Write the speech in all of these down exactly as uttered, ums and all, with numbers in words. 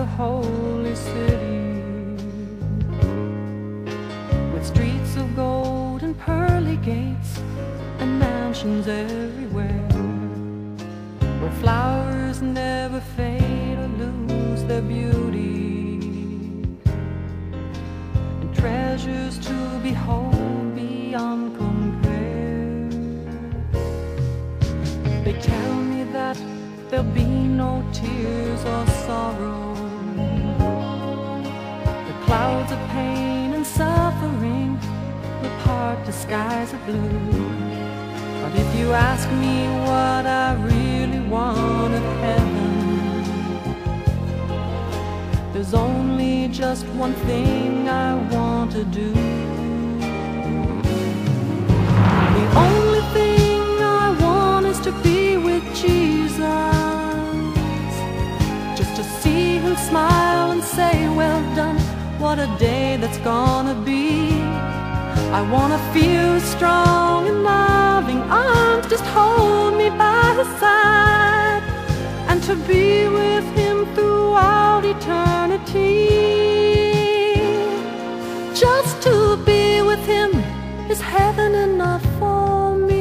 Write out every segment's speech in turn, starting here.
the holy city, with streets of gold and pearly gates and mansions everywhere, where flowers never fade or lose their beauty, and treasures to behold beyond compare. They tell me that there'll be no tears or sorrow, the clouds of pain and suffering will part the skies of blue. But if you ask me what I really want of heaven, there's only just one thing I want to do. The only thing I want is to be with Jesus, just to see him smile and say, well done, what a day that's gonna be. I wanna feel strong and loving arms just hold me by his side, and to be with him throughout eternity. Just to be with him is heaven enough for me.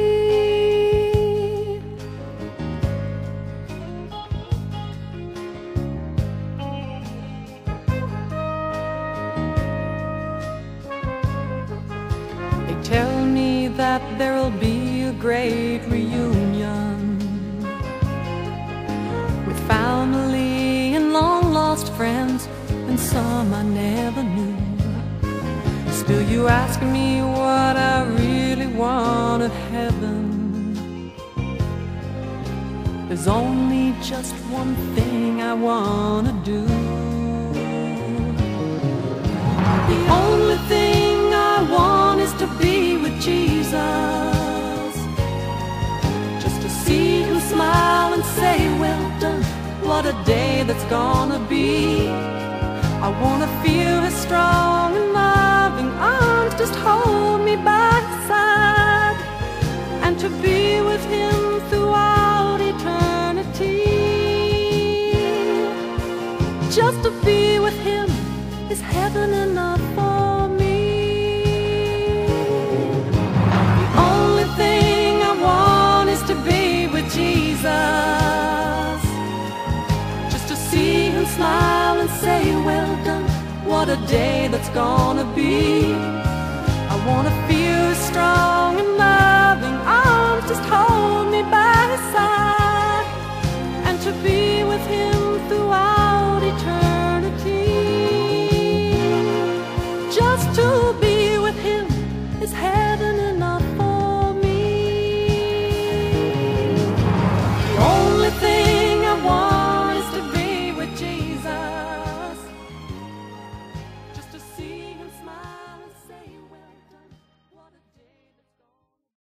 They tell me that there'll be a great reunion with family and long-lost friends and some I never knew. Still you ask me what I really want of heaven, there's only just one thing I wanna do. The only thing I want is to be with Jesus, just to see him smile and say, well done, what a day that's gonna be. I wanna feel his strong and loving arms just hold me by his side, and to be with him throughout eternity. Just to be with him is heaven enough for me. The only thing I want is to be with Jesus, just to see him smile and say, well done, what a day that's gonna be. I wanna feel strong